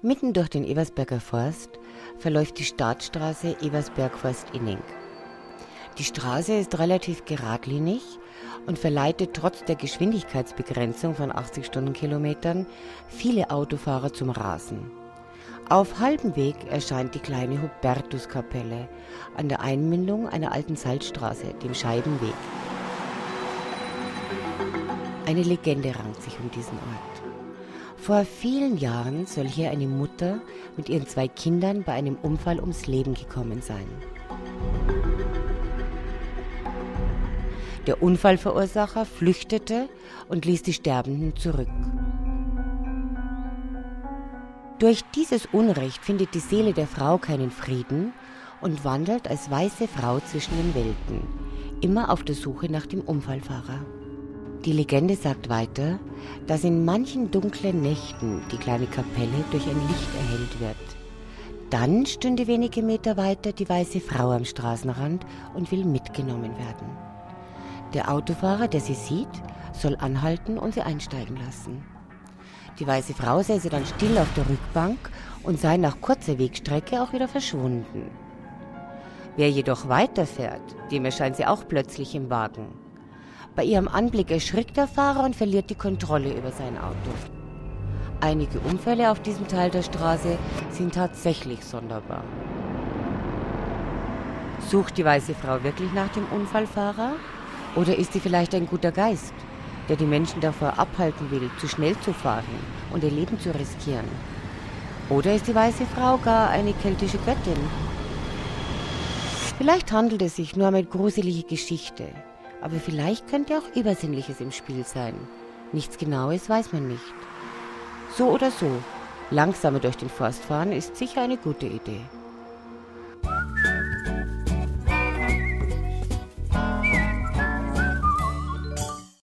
Mitten durch den Eversberger Forst verläuft die Staatsstraße Eversberg-Forst-Inning. Die Straße ist relativ geradlinig und verleitet trotz der Geschwindigkeitsbegrenzung von 80 Stundenkilometern viele Autofahrer zum Rasen. Auf halbem Weg erscheint die kleine Hubertuskapelle an der Einmündung einer alten Salzstraße, dem Scheibenweg. Eine Legende rankt sich um diesen Ort. Vor vielen Jahren soll hier eine Mutter mit ihren 2 Kindern bei einem Unfall ums Leben gekommen sein. Der Unfallverursacher flüchtete und ließ die Sterbenden zurück. Durch dieses Unrecht findet die Seele der Frau keinen Frieden und wandelt als weiße Frau zwischen den Welten, immer auf der Suche nach dem Unfallfahrer. Die Legende sagt weiter, dass in manchen dunklen Nächten die kleine Kapelle durch ein Licht erhellt wird. Dann stünde wenige Meter weiter die weiße Frau am Straßenrand und will mitgenommen werden. Der Autofahrer, der sie sieht, soll anhalten und sie einsteigen lassen. Die weiße Frau säße dann still auf der Rückbank und sei nach kurzer Wegstrecke auch wieder verschwunden. Wer jedoch weiterfährt, dem erscheint sie auch plötzlich im Wagen. Bei ihrem Anblick erschrickt der Fahrer und verliert die Kontrolle über sein Auto. Einige Unfälle auf diesem Teil der Straße sind tatsächlich sonderbar. Sucht die weiße Frau wirklich nach dem Unfallfahrer? Oder ist sie vielleicht ein guter Geist, der die Menschen davor abhalten will, zu schnell zu fahren und ihr Leben zu riskieren? Oder ist die weiße Frau gar eine keltische Göttin? Vielleicht handelt es sich nur um eine gruselige Geschichte, aber vielleicht könnte auch Übersinnliches im Spiel sein. Nichts Genaues weiß man nicht. So oder so, langsamer durch den Forst fahren ist sicher eine gute Idee.